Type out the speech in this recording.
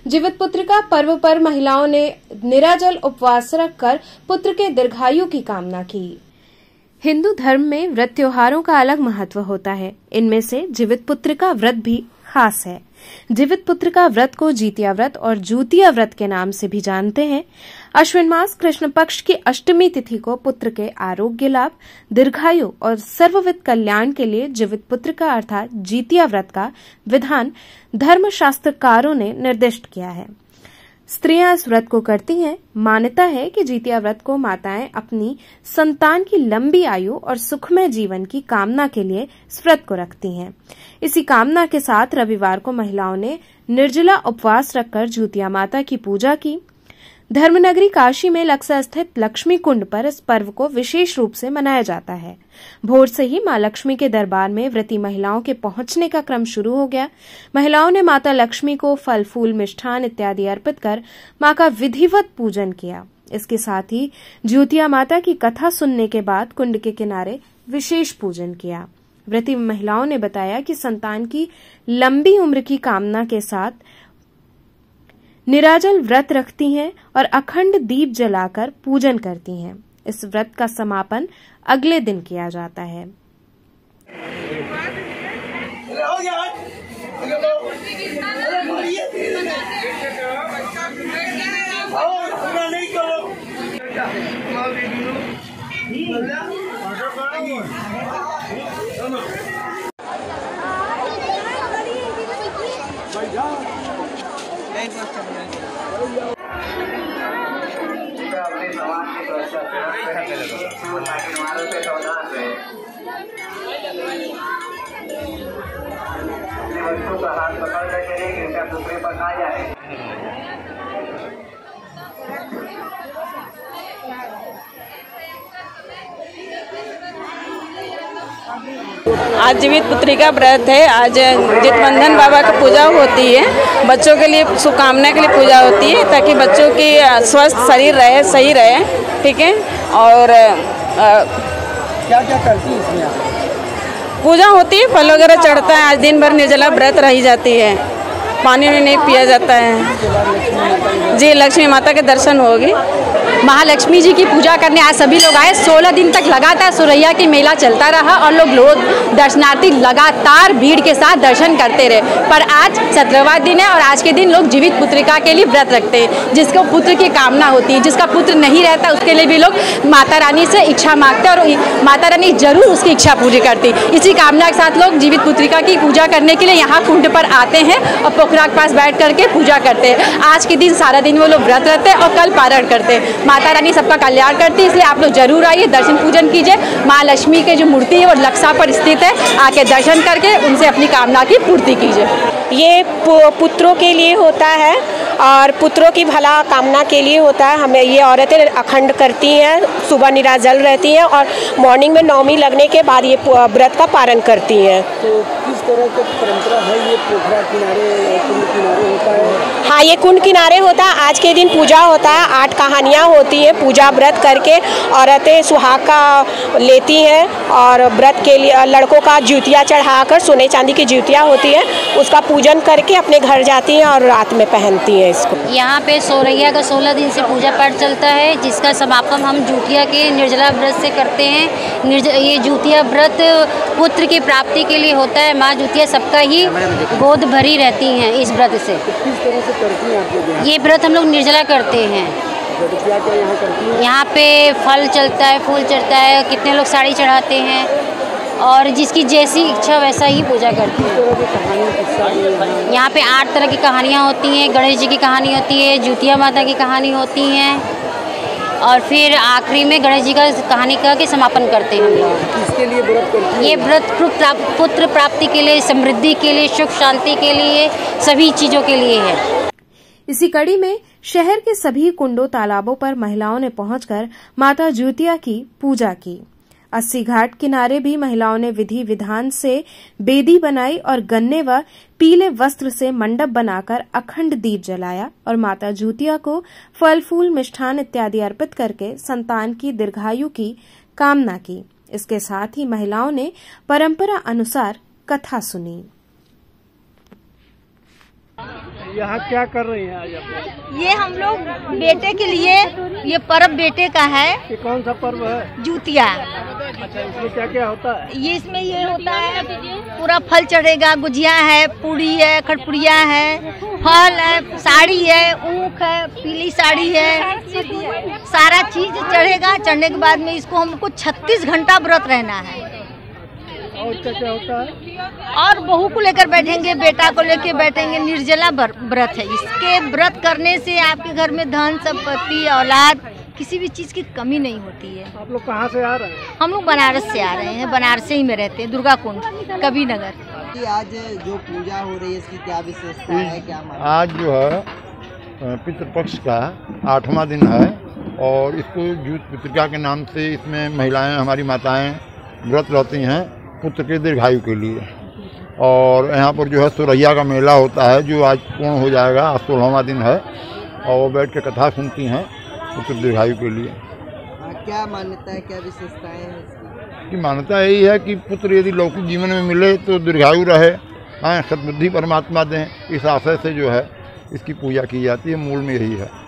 जीवित पुत्रिका पर्व पर महिलाओं ने निराजल उपवास रखकर पुत्र के दीर्घायु की कामना की। हिंदू धर्म में व्रत त्योहारों का अलग महत्व होता है। इनमें से जीवित पुत्रिका व्रत भी खास है। जीवित पुत्रिका व्रत को जीतिया व्रत और जूतिया व्रत के नाम से भी जानते हैं। अश्विन मास कृष्ण पक्ष की अष्टमी तिथि को पुत्र के आरोग्य लाभ, दीर्घायु और सर्वविध कल्याण के लिए जीवित पुत्रिका अर्थात जीतिया व्रत का विधान धर्मशास्त्रकारों ने निर्दिष्ट किया है। स्त्रियां इस व्रत को करती हैं। मान्यता है कि जीतिया व्रत को माताएं अपनी संतान की लंबी आयु और सुखमय जीवन की कामना के लिए इस व्रत को रखती हैं। इसी कामना के साथ रविवार को महिलाओं ने निर्जला उपवास रखकर जूतिया माता की पूजा की। धर्मनगरी काशी में लक्सा स्थित लक्ष्मी कुंड पर इस पर्व को विशेष रूप से मनाया जाता है। भोर से ही मां लक्ष्मी के दरबार में व्रती महिलाओं के पहुंचने का क्रम शुरू हो गया। महिलाओं ने माता लक्ष्मी को फल फूल मिष्ठान इत्यादि अर्पित कर मां का विधिवत पूजन किया। इसके साथ ही जूतिया माता की कथा सुनने के बाद कुंड के किनारे विशेष पूजन किया। व्रती महिलाओं ने बताया कि संतान की लंबी उम्र की कामना के साथ निराजल व्रत रखती हैं और अखंड दीप जलाकर पूजन करती हैं। इस व्रत का समापन अगले दिन किया जाता है। अपने समाज की बच्चों का हाथ पकड़ कर चले कृपया दूसरे पर ना जाए। आज जीवित पुत्रिका व्रत है। आज जितबंधन बाबा की पूजा होती है। बच्चों के लिए शुभकामना के लिए पूजा होती है ताकि बच्चों की स्वस्थ शरीर रहे, सही रहे। ठीक है। और क्या क्या करती है इसमें? पूजा होती है, फल वगैरह चढ़ता है। आज दिन भर निर्जला व्रत रही जाती है, पानी भी नहीं पिया जाता है। जी, लक्ष्मी माता के दर्शन होगी। महालक्ष्मी जी की पूजा करने आज सभी लोग आए। 16 दिन तक लगातार सुरैया की मेला चलता रहा और लोग दर्शनार्थी लगातार भीड़ के साथ दर्शन करते रहे। पर आज 17वां दिन है और आज के दिन लोग जीवित पुत्रिका के लिए व्रत रखते हैं। जिसको पुत्र की कामना होती है, जिसका पुत्र नहीं रहता, उसके लिए भी लोग माता रानी से इच्छा मांगते हैं और माता रानी जरूर उसकी इच्छा पूरी करती। इसी कामना के साथ लोग जीवित पुत्रिका की पूजा करने के लिए यहाँ कुंड पर आते हैं और पोखरा के पास बैठ करके पूजा करते हैं। आज के दिन सारा दिन वो लोग व्रत रहते हैं और कल पारण करते हैं। माता रानी सबका कल्याण करती है, इसलिए आप लोग जरूर आइए, दर्शन पूजन कीजिए। माँ लक्ष्मी की जो मूर्ति है वो लक्सा पर स्थित है, आके दर्शन करके उनसे अपनी कामना की पूर्ति कीजिए। ये पुत्रों के लिए होता है और पुत्रों की भला कामना के लिए होता है। हमें ये औरतें अखंड करती हैं, सुबह निराजल रहती हैं और मॉर्निंग में नवमी लगने के बाद ये व्रत का पारण करती हैं। तो किस तरह की परंपरा है? ये पोखरा किनारे, कुंड किनारे होता है? हाँ, ये कुंड किनारे होता है। आज के दिन पूजा होता है, 8 कहानियाँ होती हैं। पूजा व्रत करके औरतें सुहाग का लेती हैं और व्रत के लिए लड़कों का जूतिया चढ़ाकर, सोने चांदी की जूतिया होती है, उसका पूजन करके अपने घर जाती हैं और रात में पहनती हैं इसको। यहाँ पे सोरैया का 16 दिन से पूजा पाठ चलता है, जिसका समापन हम जूतिया के निर्जला व्रत से करते हैं। ये जूतिया व्रत पुत्र की प्राप्ति के लिए होता है। माँ जूतिया सबका ही गोद भरी रहती हैं इस व्रत से। किस तरह से करती हैं आप लोग? ये व्रत हम लोग निर्जला करते हैं। क्या क्या यहाँ करती हैं? यहाँ पे फल चलता है, फूल चढ़ता है, कितने लोग साड़ी चढ़ाते हैं और जिसकी जैसी इच्छा वैसा ही पूजा करते हैं। यहाँ पे 8 तरह की कहानियाँ होती हैं। गणेश जी की कहानी होती है, जूतिया माता की कहानी होती हैं और फिर आखिरी में गणेश जी का कहानी कह के समापन करते हैं। किसके लिए व्रत करते हैं? ये व्रत पुत्र प्राप्ति के लिए, समृद्धि के लिए, सुख शांति के लिए, सभी चीज़ों के लिए है। इसी कड़ी में शहर के सभी कुंडों तालाबों पर महिलाओं ने पहुंचकर माता जूतिया की पूजा की। 80 घाट किनारे भी महिलाओं ने विधि विधान से बेदी बनाई और गन्ने व पीले वस्त्र से मंडप बनाकर अखंड दीप जलाया और माता जूतिया को फल फूल मिष्ठान इत्यादि अर्पित करके संतान की दीर्घायु की कामना की। इसके साथ ही महिलाओं ने परंपरा अनुसार कथा सुनी। यहाँ क्या कर रही हैं आज आप? ये हम लोग बेटे के लिए, ये पर्व बेटे का है। ये कौन सा पर्व है? जूतिया। अच्छा, इसमें क्या क्या होता है? ये इसमें ये होता है, पूरा फल चढ़ेगा, गुजिया है, पूड़ी है, खटपुड़िया है, फल है, साड़ी है, ऊख है, पीली साड़ी है, सारा चीज चढ़ेगा। चढ़ने के बाद में इसको हमको 36 घंटा व्रत रहना है। और क्या क्या होता है? और बहू को लेकर बैठेंगे, बेटा को लेकर बैठेंगे। निर्जला व्रत है। इसके व्रत करने से आपके घर में धन संपत्ति औलाद किसी भी चीज की कमी नहीं होती है। आप लोग कहाँ से आ रहे हैं? हम लोग बनारस से आ रहे हैं, बनारस ही में रहते हैं, दुर्गा कुंड कबीर नगर। आज जो पूजा हो रही है इसकी क्या विशेषता है, क्या मानना? आज जो है पितृपक्ष का 8वां दिन है और इसको जूत पितृका के नाम से इसमें महिलाएं, हमारी माताएं व्रत रहती हैं पुत्र के दीर्घायु के लिए। और यहाँ पर जो है सुरैया का मेला होता है जो आज पूर्ण हो जाएगा, 16वां दिन है, और वो बैठ के कथा सुनती हैं पुत्र दीर्घायु के लिए। क्या मान्यता है, क्या विशेषताएं हैं इसकी? की मान्यता यही है कि पुत्र यदि लौकिक जीवन में मिले तो दीर्घायु रहे, सद्बुद्धि परमात्मा दें, इस आशय से जो है इसकी पूजा की जाती है। मूल में यही है।